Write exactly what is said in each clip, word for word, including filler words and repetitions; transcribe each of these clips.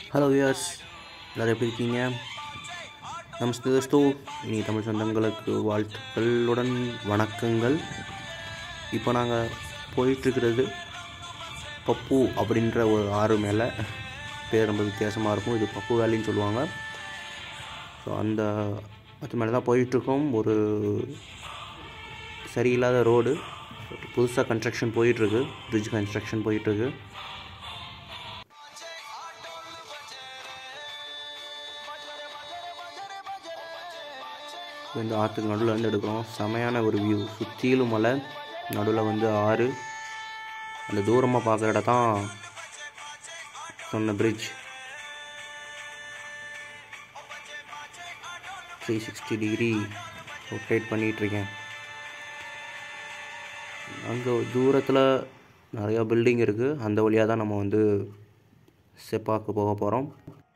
Hello wears, எல்லோரும் எப்படி இருக்கீங்க? நமஸ்தே தோஸ்தோ, இனி தமிழ் சொந்தங்களுக்கு வாழ்த்துக்களுடன் வணக்கங்கள். இப்போ நாங்கள் போயிட்டுருக்கிறது பப்பு அப்படின்ற ஒரு ஆறு மேலே. பேர் ரொம்ப வித்தியாசமாக இருக்கும். இது பப்பு வேலின்னு சொல்லுவாங்க. ஸோ அந்த அது மேலே தான் போயிட்டுருக்கோம். ஒரு சரியில்லாத ரோடு, புதுசாக கன்ஸ்ட்ரக்ஷன் போயிட்டுருக்கு. பிரிட்ஜ் கன்ஸ்ட்ரக்ஷன் போயிட்டுருக்கு. இந்த ஆற்றுக்கு நடுவில் வந்து எடுக்கிறோம். செமையான ஒரு வியூ, சுற்றிலும் மலை, நடுவில் வந்து ஆறு. அந்த தூரமாக பார்க்குற இடம் தான் சொன்ன bridge. Three sixty degree rotate பண்ணிகிட்ருக்கேன். அங்கே தூரத்தில் நிறையா பில்டிங் இருக்குது. அந்த வழியாக தான் நம்ம வந்து செப்பாக்கு போக போகிறோம்.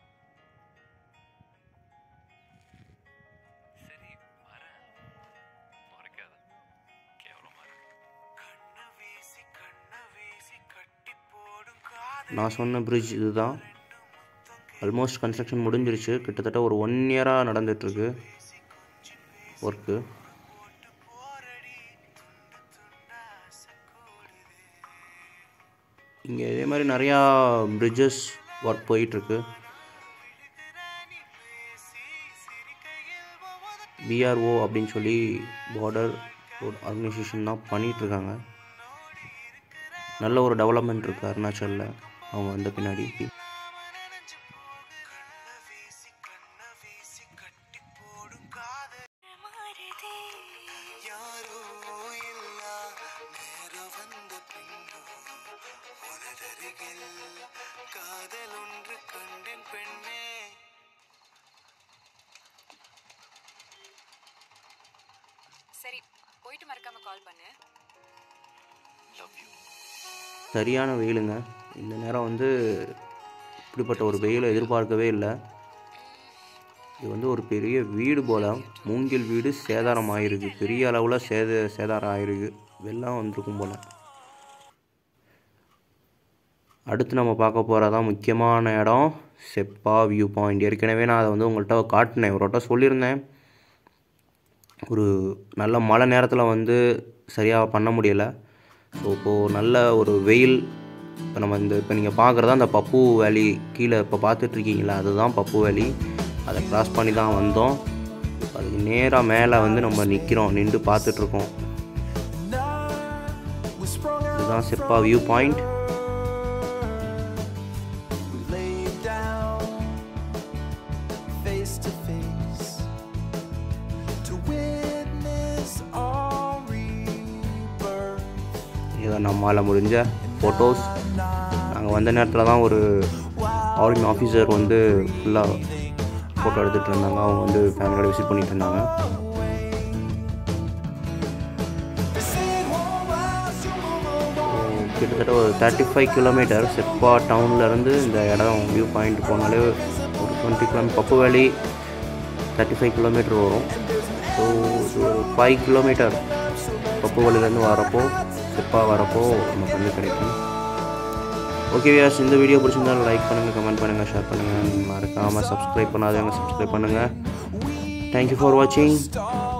நான் சொன்ன பிரிட்ஜ் இது தான். ஆல்மோஸ்ட் கன்ஸ்ட்ரக்ஷன் முடிஞ்சிருச்சு. கிட்டத்தட்ட ஒரு ஒன் இயராக நடந்துகிட்ருக்கு ஒர்க்கு. இங்கே இதே மாதிரி நிறையா பிரிட்ஜஸ் ஒர்க் போயிட்டுருக்கு. பிஆர்ஓ அப்படின்னு சொல்லி பார்டர் ரோட் ஆர்கனைசேஷன் தான் பண்ணிகிட்ருக்காங்க. நல்ல ஒரு டெவலப்மெண்ட் இருக்குது அருணாச்சலில் அவங்க வந்த பின்னாடி. சரி, போயிட்டு மறக்காம கால் பண்ணு. சரியான வெயிலுங்க. இந்த நேரம் வந்து இப்படிப்பட்ட ஒரு வெயிலை எதிர்பார்க்கவே இல்லை. இது வந்து ஒரு பெரிய வீடு போல், மூங்கில் வீடு சேதாரம் ஆகிருக்கு. பெரிய அளவில் சேத சேதாரம் ஆகிருக்கு. வெள்ளம் வந்திருக்கும் போல். அடுத்து நம்ம பார்க்க போகிறதான் முக்கியமான இடம், செப்பா வியூ பாயிண்ட். ஏற்கனவே நான் அதை வந்து உங்கள்கிட்ட காட்டினேன், ஒரு வட்டம் சொல்லியிருந்தேன். ஒரு நல்ல மழை நேரத்தில் வந்து சரியாக பண்ண முடியலை. ஸோ இப்போது நல்ல ஒரு வெயில். இப்போ நம்ம இந்த இப்போ நீங்கள் பார்க்குறதா அந்த பப்பு வேலி. கீழே இப்போ பார்த்துட்ருக்கீங்களா, அதுதான் பப்பு வேலி. அதை க்ராஸ் பண்ணி தான் வந்தோம். அதுக்கு நேராக மேலே வந்து நம்ம நிற்கிறோம், நின்று பார்த்துட்ருக்கோம். இதுதான் செப்பா வியூ பாயிண்ட். இதான் நம்மளால் முடிஞ்ச ஃபோட்டோஸ். நாங்கள் வந்த நேரத்தில் தான் ஒரு ஆர்மி ஆஃபீஸர் வந்து ஃபுல்லாக ஃபோட்டோ எடுத்துகிட்டு இருந்தாங்க. அவங்க வந்து ஃபேமிலியோட விசிட் பண்ணிகிட்டு இருந்தாங்க. கிட்டத்தட்ட ஒரு தேர்ட்டி ஃபைவ் கிலோமீட்டர் செப்பா டவுன்லேருந்து இந்த இடம் வியூ பாயிண்ட் போனாலே ஒரு twenty kilometre. Pappu valley thirty five kilometre வரும். ஸோ இது ஒரு ஃபைவ் கிலோமீட்டர் பப்பு வேலிலேருந்து வரப்போ, செப்பா வரப்போ நமக்கு வந்து கிடைக்கும். ஓகே வியாஸ், இந்த வீடியோ பிடிச்சிருந்தாலும் லைக் பண்ணுங்கள், கமெண்ட் பண்ணுங்கள், ஷேர் பண்ணுங்கள். மறக்காமல் சப்ஸ்கிரைப் பண்ணாதவங்க சப்ஸ்கிரைப் பண்ணுங்கள். தேங்க்யூ ஃபார் வாட்சிங்.